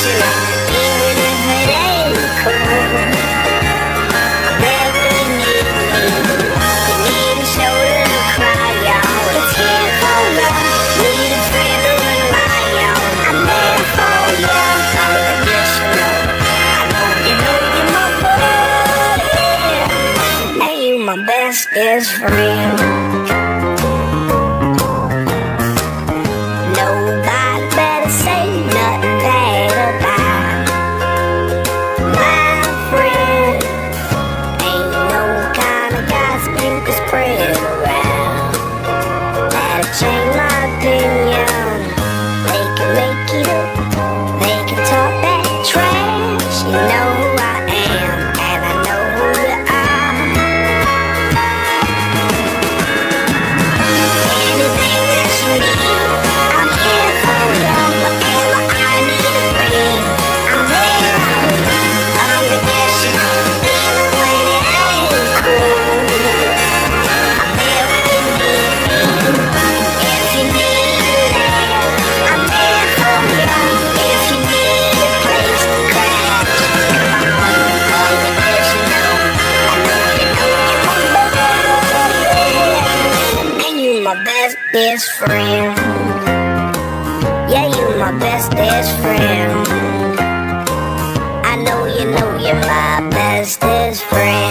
even if it ain't cool. I'm there when you need me. You need a shoulder to cry on. It's here for you. Need a friend to rely on. I'm there for you. Unconditional. I know you're my buddy. And you my bestest friend. Nobody better say nothing bad about my friend. Ain't no kind of gossip you can spread around that'll change my opinion. They can make it up, they can talk that trash. You know who I am, and I know who you are. Anything that you need, I'm here for you. Whatever I need to bring, I'm there for you. Unconditional, even when it ain't cool. I'm there when you need me. If you need love, I'm there for you. If you need a place to crash, come on, unconditional. I know you're my buddy. And you my bestest friend. Yeah, you my bestest friend. I know you're my bestest friend.